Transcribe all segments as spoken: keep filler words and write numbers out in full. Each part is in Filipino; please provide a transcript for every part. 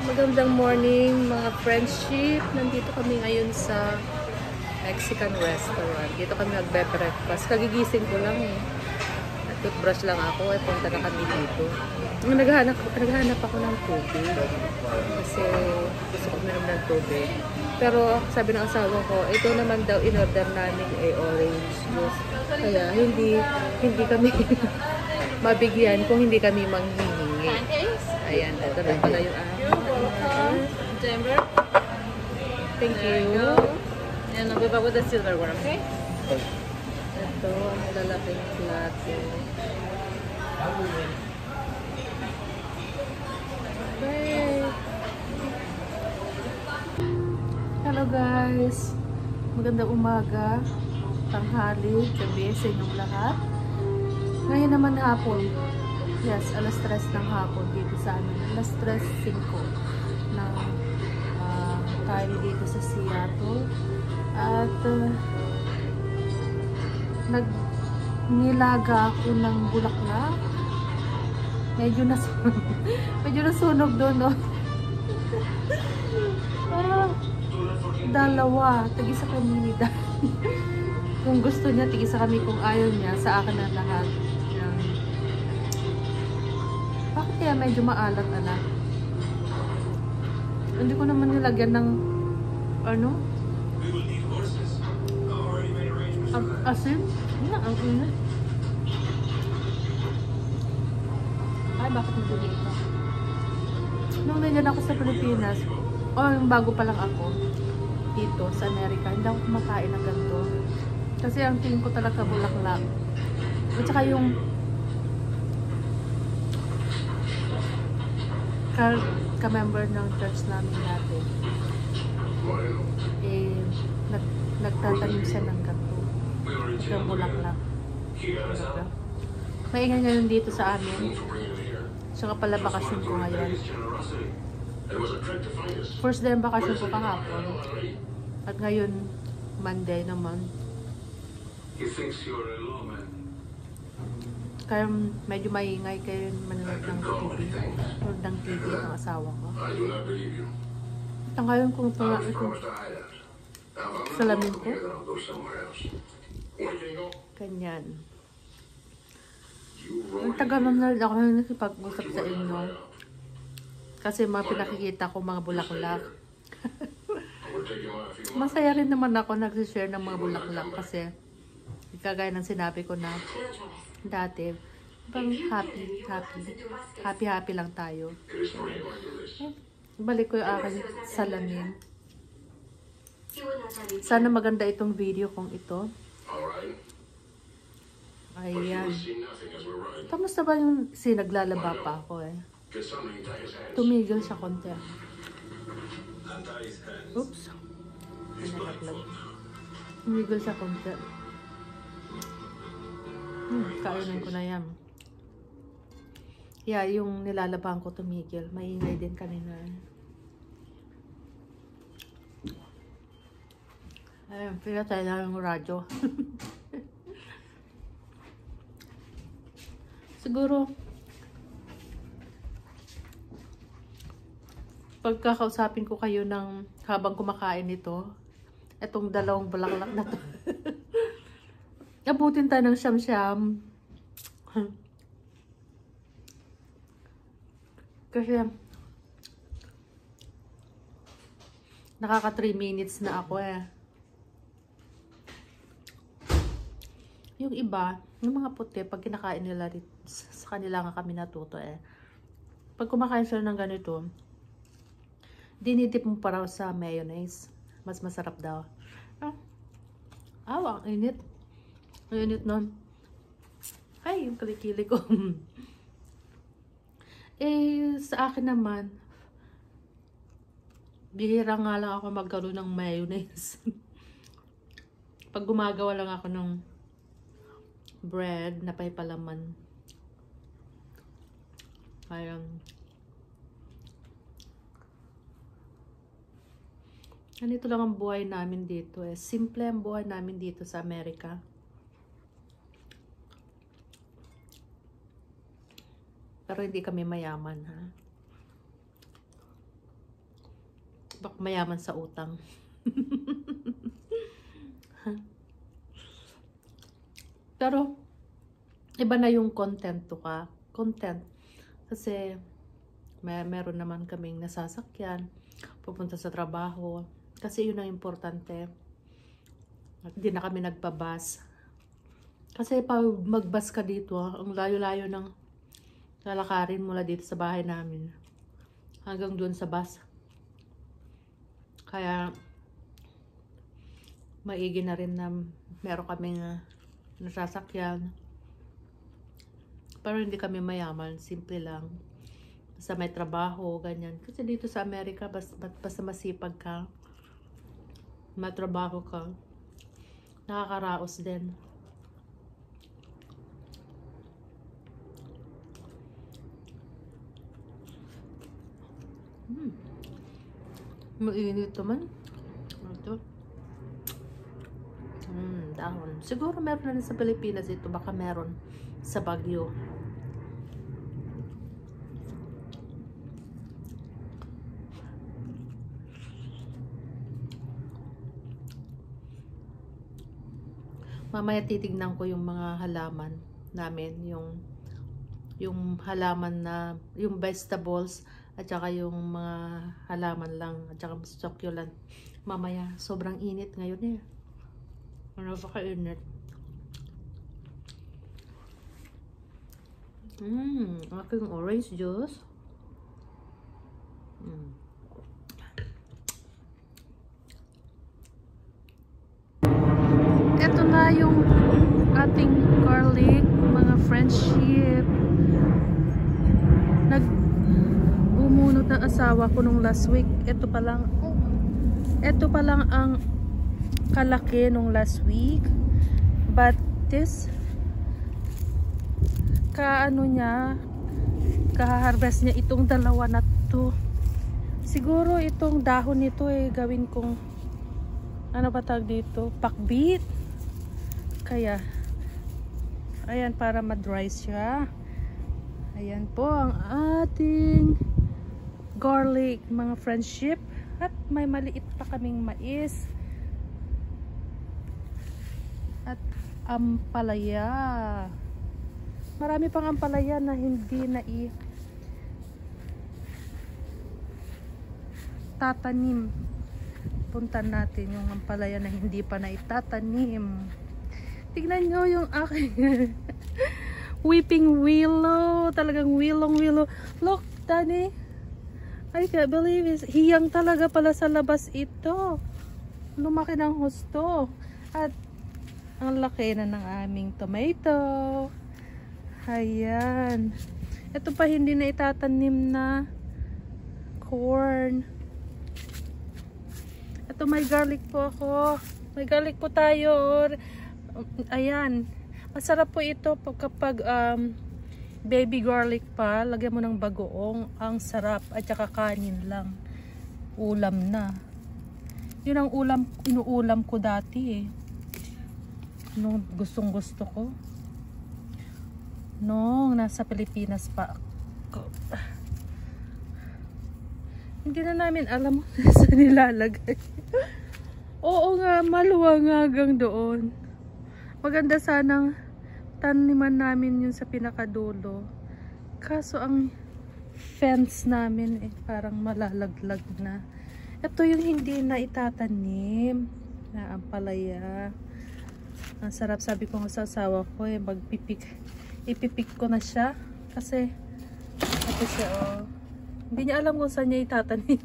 Magandang morning mga friendship. Nandito kami ngayon sa Mexican restaurant. Dito kami nagbe-breakfast. Kagigising ko lang eh. Toothbrush lang ako. Eh, punta na kami dito. Naghahanap, naghahanap ako ng tubig. Kasi gusto ko minom ng tubig. Pero sabi ng asawa ko, ito naman daw in-order namin ay orange juice. Kaya hindi, hindi kami mabigyan kung hindi kami manghihingi. Ayan, ito na pala yung ah. Denver. Thank you. And I'll be back with the silver one, okay? Ito, ang lalaking plato. Okay. Hello guys. Magandang umaga, tanghali, gabi sa inyong lahat. Ngayon naman hapon. Yes, alas tres ng hapon dito sa amin. Alas tres singko ng uh, tayo dito sa Seattle. At uh, nagnilaga ako ng bulaklak. Medyo nasunog. Medyo nasunog doon, no? ah, dalawa. Tigisa kami ni Dan. Kung gusto niya, tigisa kami. Kung ayaw niya, sa akin na lahat. Bakit kaya medyo maalat-alat? Hindi ko naman nilagyan ng ano? Um, asin? Hindi, ang init. Ay, bakit nabili ito? Nung nandiyan ako sa Pilipinas, o oh, yung bago pa lang ako dito sa Amerika, hindi ako kumakain ng ganito. Kasi ang tingin ko talaga bulaklak. At saka yung ka-member ng church namin dati, eh, nag nagtatanim siya ng ganito. Yung bulaklak. Maingay ngayon dito sa amin. Saka pala bakasyon ko ngayon. First day ang bakasyon ko kahapon. At ngayon, Monday naman. Kaya medyo maingay kayo manonood ng T V. Manonood ng T V ng asawa ko. At ngayon kung ito nga ito. Salamin ko. Ganyan. Ang tagal na rin ako nakipag-usap sa inyo. Kasi mga pinakikita ko mga bulaklak. Masaya rin naman ako nagsishare ng mga bulaklak kasi kagaya ng sinabi ko na dati, bang happy, happy, happy, happy lang tayo. Eh, balik ko yung aking salamin. Sana maganda itong video kong ito. Ayan. Kamusta ba yung sinaglalaba pa ako eh? Tumigil siya konti. Oops. Tumigil siya konti. Hmm, kainin ko na yan. Yeah, yung nilalabahan ko tumigil. Maingay din kanina. Ayun, pinatay na yung radyo. Siguro, pagkakausapin ko kayo ng habang kumakain ito, itong dalawang bulaklak na to. Abutin tayo ng siyam-siyam. Kasi nakaka three minutes na ako eh. Yung iba, yung mga puti, pag kinakain nila sa kanila nga kami natuto eh. Pag kumakain sila ng ganito, dinidip mo pa raw sa mayonnaise. Mas masarap daw. Ah, aw, ang init. Ang init nun. Ay, yung kilikili ko. Eh, sa akin naman, bihira nga lang ako magkaroon ng mayonnaise. Pag gumagawa lang ako ng bread na may palaman. Parang ganito lang ang buhay namin dito eh. Simple ang buhay namin dito sa Amerika. Pero hindi kami mayaman, ha? Tok mayaman sa utang. Pero iba na yung content to ka. Content. Kasi may meron naman kaming nasasakyan, pupunta sa trabaho. Kasi yun ang importante. At hindi na kami nagpabas. Kasi pag magbas ka dito, ang layo-layo ng lalakarin mula dito sa bahay namin hanggang doon sa bus. Kaya maigi na rin na meron kaming uh, nasasakyan. Pero hindi kami mayaman, simple lang. Basta may trabaho, ganyan. Kasi dito sa Amerika, basta, basta masipag ka, matrabaho ka, nakakaraos din. Hmm. Mainit naman. Ito. Hmm, dahon. Siguro meron na rin sa Pilipinas ito. Baka meron sa Baguio. Mamaya titignan ko yung mga halaman namin. Yung, yung halaman na, yung vegetables at saka yung mga halaman lang at saka succulent. Mamaya, sobrang init ngayon eh. Ano ba ka-init? Mmm, aking orange juice. Mm. Ito na yung ating garlic, mga friendship. Nag bumunot ng asawa ko nung last week. Ito pa lang. Ito pa lang ang kalaki nung last week. But this kaano niya, kaharvest niya itong dalawa na to. Siguro itong dahon nito eh gawin kong ano ba tawag dito, pakbit. Kaya ayan, para ma-dry siya. Ayan po ang ating garlic, mga friendship. At may maliit pa kaming mais at ampalaya. Marami pang ampalaya na hindi na i tatanim. Puntan natin yung ampalaya na hindi pa na itatanim. Tignan nyo yung aking weeping willow. Talagang willong willow. Look, Danny, I can't believe it. Hiyang talaga pala sa labas ito. Lumaki ng husto. At ang laki na ng aming tomato. Ayan. Ito pa hindi na itatanim na corn. Ito may garlic po ako. May garlic po tayo. Ayan. Masarap po ito kapag um, baby garlic pa. Lagyan mo ng bagoong. Ang sarap. At saka kanin lang. Ulam na. Yun ang ulam, inuulam ko dati eh. Nung gustong gusto ko. Nung nasa Pilipinas pa ako. Hindi na namin alam sa nilalagay. Oo nga, maluwang hanggang doon. Maganda sanang taniman namin yun sa pinakadulo. Kaso ang fence namin eh parang malalaglag na. Ito yung hindi na itatanim na ampalaya. Ang sarap, sabi ko sa asawa ko eh, magpipik. Ipipik ko na siya kasi ito siya oh. Hindi niya alam kung saan niya itatanim.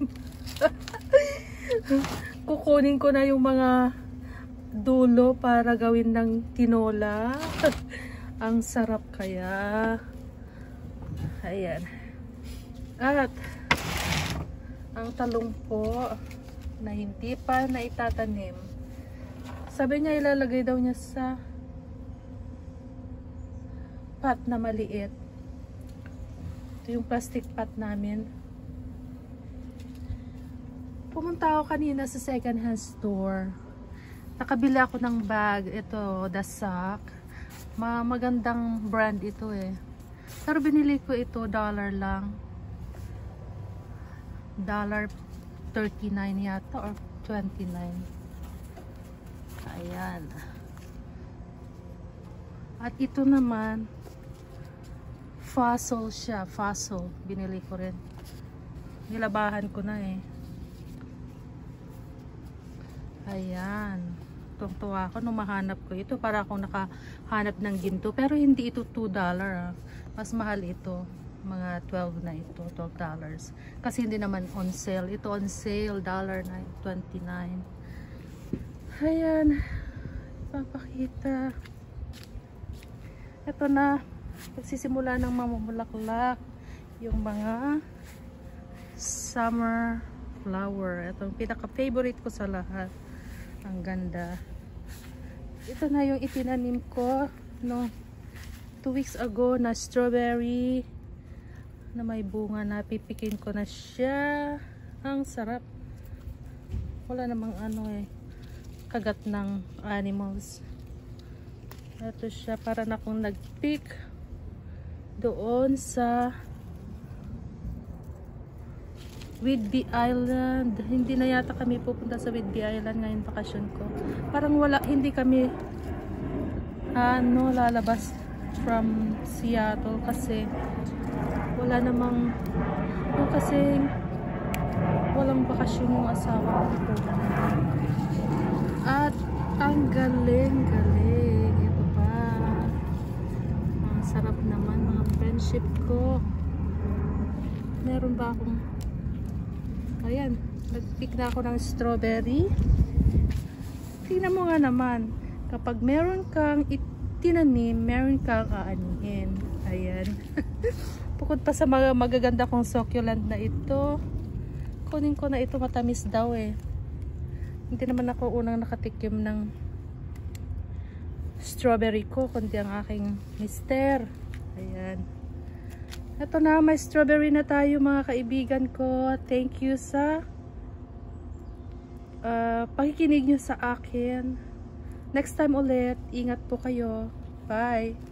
Kukunin ko na yung mga dulo para gawin ng tinola. Ang sarap kaya. Ayan. At ang talong po na hindi pa na itatanim. Sabi niya ilalagay daw niya sa pot na maliit. Ito yung plastic pot namin. Pumunta ako kanina sa second hand store. Nakabili ako ng bag. Ito, The Sock. Ma magandang brand ito eh. Pero binili ko ito, dollar lang. Dollar thirty-nine yata or twenty-nine. Ayan. At ito naman, fossil siya. Fossil. Binili ko rin. Nilabahan ko na eh. Ayan. Tuwang-tuwa ako nung mahanap ko ito. Para akong nakahanap ng ginto. Pero hindi ito two dollars. Ah. Mas mahal ito. Mga twelve na ito. twelve dollars. Kasi hindi naman on sale. Ito on sale. one twenty-nine. Ayan. Papakita. Ito na. Pagsisimula ng mamumulaklak. Yung mga summer flower. Ito yung pinaka-favorite ko sa lahat. Ang ganda. Ito na yung itinanim ko no two weeks ago na strawberry na may bunga na. Pipikin ko na siya. Ang sarap. Wala namang ano eh kagat ng animals. Ito siya. Para na akong nag-pick doon sa Whidbey Island. Hindi na yata kami pupunta sa Whidbey Island ngayon bakasyon ko. Parang wala, hindi kami ano, lalabas from Seattle kasi wala namang o kasi walang bakasyon yung asawa ko. At ang galing-galing. Ito pa. Ang sarap naman mga friendship ko. Meron ba akong ayan, nag-pick na ako ng strawberry. Tingnan mo nga naman, kapag meron kang itinanim, meron kang aanihin. Ayan. Bukod pa sa mga magaganda kong succulent na ito, kunin ko na ito, matamis daw eh. Hindi naman ako unang nakatikim ng strawberry ko, kundi ang aking mister. Ayan. Ito na, may strawberry na tayo mga kaibigan ko. Thank you sa uh, pakikinig nyo sa akin. Next time ulit, ingat po kayo. Bye!